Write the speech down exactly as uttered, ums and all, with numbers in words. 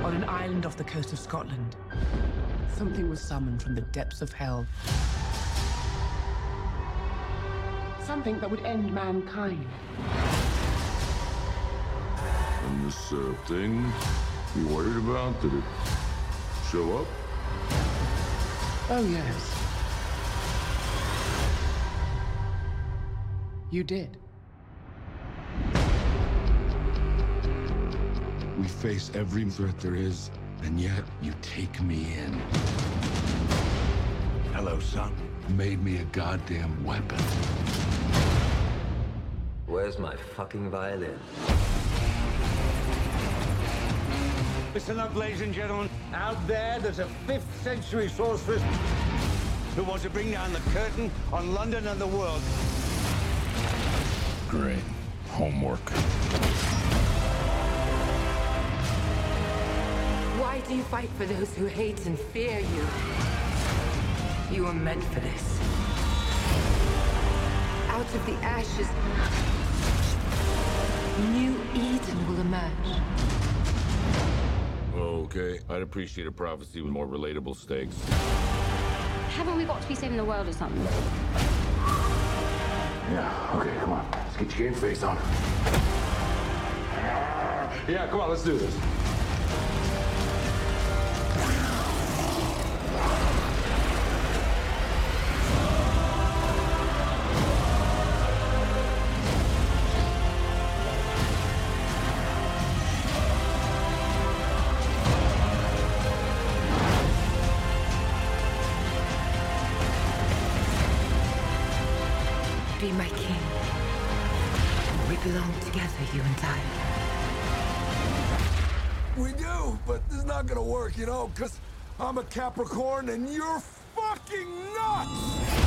On an island off the coast of Scotland, something was summoned from the depths of hell. Something that would end mankind. And this uh, thing you worried about, did it show up? Oh, yes. You did. We face every threat there is, and yet you take me in. Hello, son. Made me a goddamn weapon. Where's my fucking violin? Listen up, ladies and gentlemen. Out there, there's a fifth century sorceress who wants to bring down the curtain on London and the world. Great. Homework. Why do you fight for those who hate and fear you? You were meant for this. Out of the ashes, new Eden will emerge. Okay, I'd appreciate a prophecy with more relatable stakes. Haven't we got to be saving the world or something? Yeah, okay, come on. Let's get your game face on. Yeah, come on, let's do this. Be my king. We belong together, you and I. We do, but this is not gonna work, you know, because I'm a Capricorn and you're fucking nuts!